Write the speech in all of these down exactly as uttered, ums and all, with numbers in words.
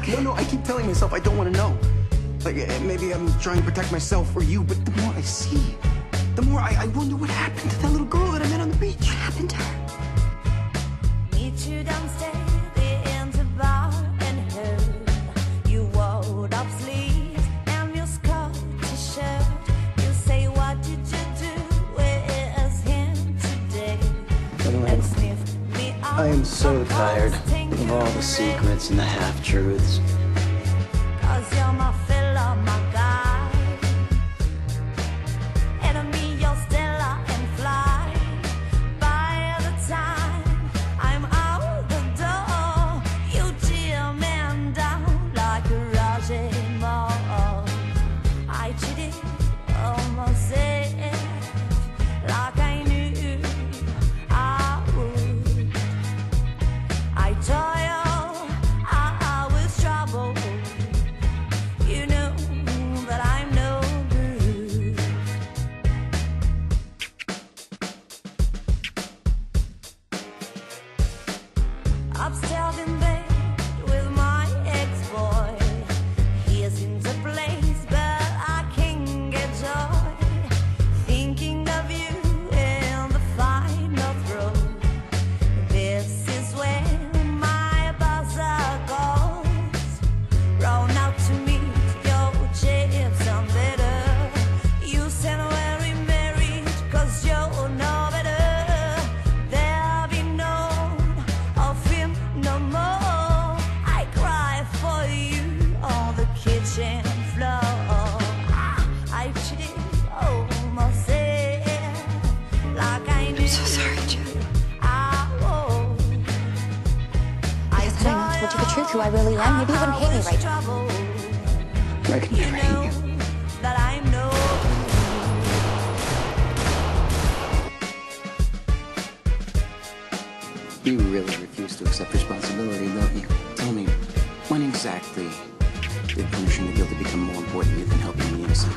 Jack. No, no, I keep telling myself I don't want to know. Like, maybe I'm trying to protect myself or you, but the more I see, the more I, I wonder what happened to that little girl that I met on the beach. What happened to her? Meet you downstairs in the bar and heard you wore up sleeves and your skirt to shirt. You say, what did you do with him today? And sniffed me out. I am so tired of all the secrets and the half-truths. Cause you're my fella, my guy. Enemy, you're stellar and fly. By the time I'm out the door, you tear me down like a Rajay Mall. I cheated, almost said, like I knew I would. I toil, I, I was trouble. You know that I'm no good. Upstairs in bed with my ex-boy. He is in the place, but I can't get joy. Thinking of you in the final throw. This is when my buzzer goes. Round out to meet your chips and better. You said we're married cause you know better. There'll be no of him no more. I cry for you on the kitchen floor. I cheated, almost said, like I knew. I'm so sorry, Jack. I would. I Because had I not told you the truth, who I really am, maybe you wouldn't hate me right now. I can never hate you. That I know. You really refuse to accept responsibility, don't you? Tell me, when exactly did punishing the guilty become more important to you than helping the innocent?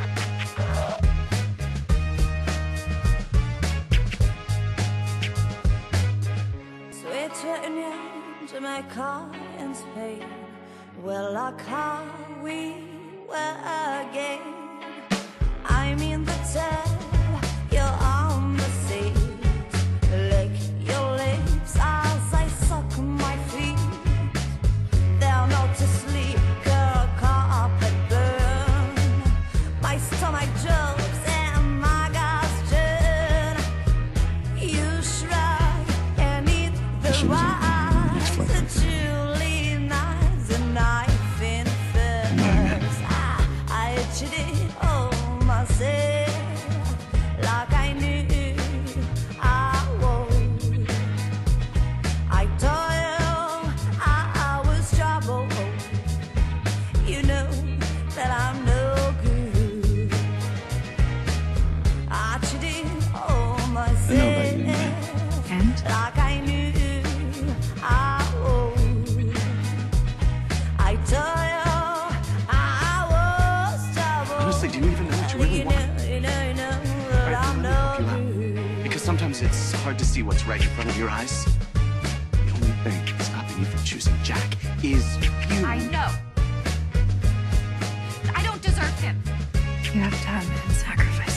Sweet Union, Jamaica and Spain. Well, like how we were again. I'm in the tub, you're on the seat. Lick your lips as I suck my feet. They're not to sleep, girl, carpet burn. My stomach jokes and my gas turn. You shrug and eat the She was a nice rice. flavor. The Julie knives and knife in first. I, I cheated on myself like I knew I would. I toil, I, I was trouble. You know that I'm no good. I cheated on myself about you, man. And? like I knew I would. I toil, I was trouble. Honestly, do you even know what you really You want? know, you know, you know that Alright, I'm then let me help no you good. out. Because sometimes it's hard to see what's right in front of your eyes. The only thing stopping you from choosing Jack is you. I know. I don't deserve him. You have to have man sacrifice.